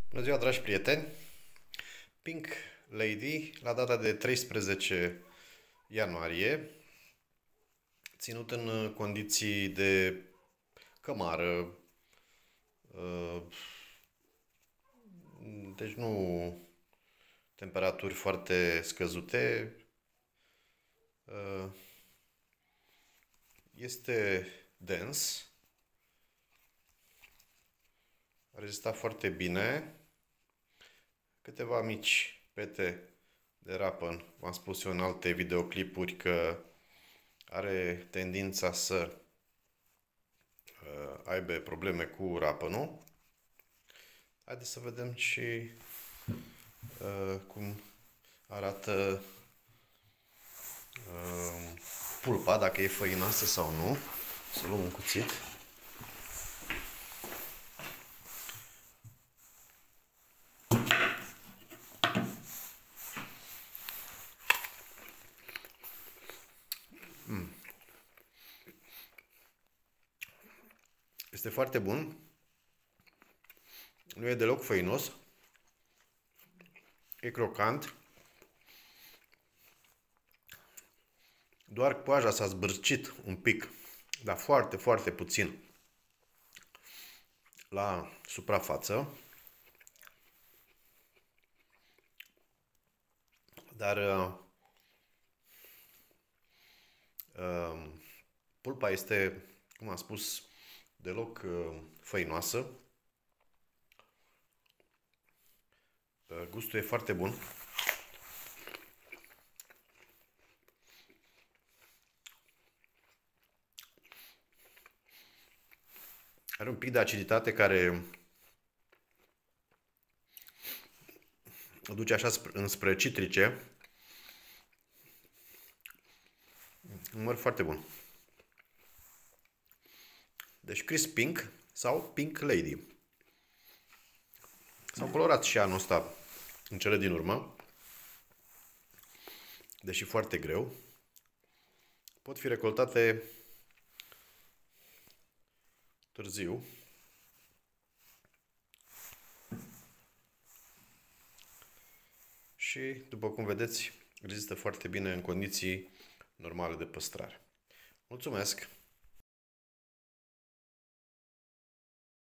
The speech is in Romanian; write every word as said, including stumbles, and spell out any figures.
Bună ziua, dragi prieteni! Pink Lady, la data de treisprezece ianuarie, ținut în condiții de cămară, deci nu temperaturi foarte scăzute, este dens, a rezistat foarte bine. Câteva mici pete de rapăn, v-am spus eu în alte videoclipuri că are tendința să uh, aibă probleme cu rapănul. Haideți să vedem și uh, cum arată uh, pulpa, dacă e făinoasă sau nu. Să luăm un cuțit. Mm. Este foarte bun. Nu e deloc făinos. E crocant. Doar coaja s-a zbârcit un pic, dar foarte, foarte puțin la suprafață. Dar uh, uh, pulpa este, cum am spus, deloc uh, făinoasă. Uh, gustul e foarte bun. Are un pic de aciditate care duce așa înspre citrice. Un măr foarte bun. Deci Crisp Pink sau Pink Lady. S-au colorat și anul ăsta în cele din urmă, deși foarte greu. Pot fi recoltate târziu. Și, după cum vedeți, rezistă foarte bine în condiții normale de păstrare. Mulțumesc!